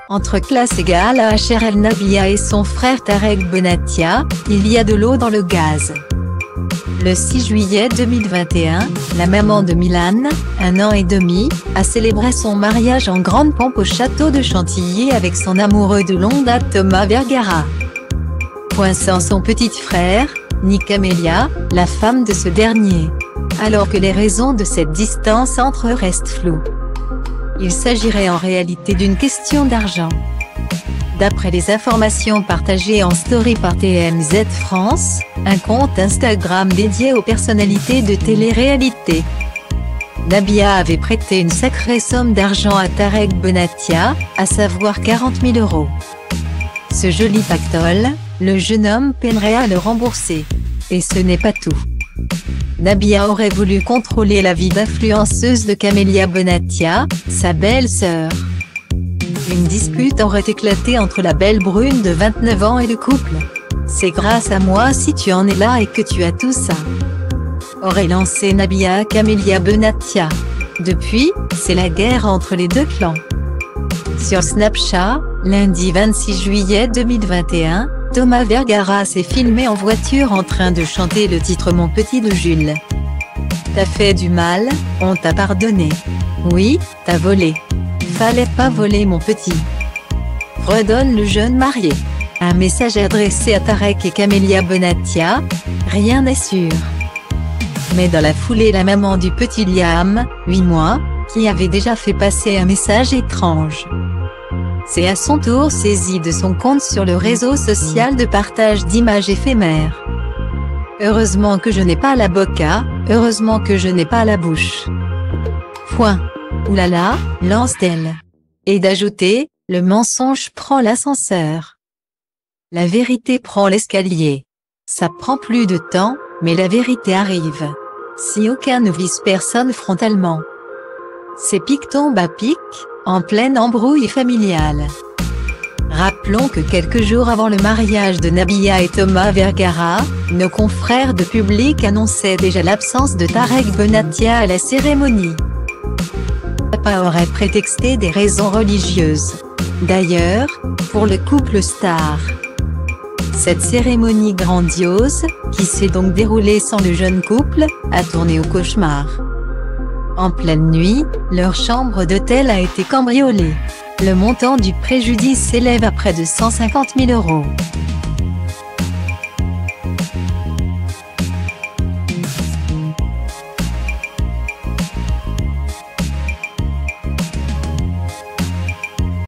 Entre classe égale à HRL Nabila et son frère Tarek Benatia, il y a de l'eau dans le gaz. Le 6 juillet 2021, la maman de Milan, 1 an et demi, a célébré son mariage en grande pompe au château de Chantilly avec son amoureux de longue date Thomas Vergara. Sans son petit frère, ni Camélia, la femme de ce dernier. Alors que les raisons de cette distance entre eux restent floues. Il s'agirait en réalité d'une question d'argent. D'après les informations partagées en story par TMZ France, un compte Instagram dédié aux personnalités de télé-réalité, Nabila avait prêté une sacrée somme d'argent à Tarek Benatia, à savoir 40 000 €. Ce joli pactole, le jeune homme peinerait à le rembourser. Et ce n'est pas tout. Nabila aurait voulu contrôler la vie d'influenceuse de Camélia Benatia, sa belle-sœur. Une dispute aurait éclaté entre la belle brune de 29 ans et le couple. C'est grâce à moi si tu en es là et que tu as tout ça, aurait lancé Nabila à Camélia Benatia. Depuis, c'est la guerre entre les deux clans. Sur Snapchat, lundi 26 juillet 2021, Thomas Vergara s'est filmé en voiture en train de chanter le titre Mon petit de Jules. T'as fait du mal, on t'a pardonné. Oui, t'as volé. Fallait pas voler mon petit. Redonne le jeune marié. Un message adressé à Tarek et Camélia Benatia, rien n'est sûr. Mais dans la foulée, la maman du petit Liam, 8 mois, qui avait déjà fait passer un message étrange, s'est à son tour saisie de son compte sur le réseau social de partage d'images éphémères. Heureusement que je n'ai pas la boca, heureusement que je n'ai pas la bouche. Point. Oulala, lance-t-elle. Et d'ajouter, le mensonge prend l'ascenseur. La vérité prend l'escalier. Ça prend plus de temps, mais la vérité arrive. Si aucun ne vise personne frontalement. C'est pic tombe à pic, en pleine embrouille familiale. Rappelons que quelques jours avant le mariage de Nabila et Thomas Vergara, nos confrères de Public annonçaient déjà l'absence de Tarek Benatia à la cérémonie. Papa aurait prétexté des raisons religieuses. D'ailleurs, pour le couple star, cette cérémonie grandiose, qui s'est donc déroulée sans le jeune couple, a tourné au cauchemar. En pleine nuit, leur chambre d'hôtel a été cambriolée. Le montant du préjudice s'élève à près de 150 000 €.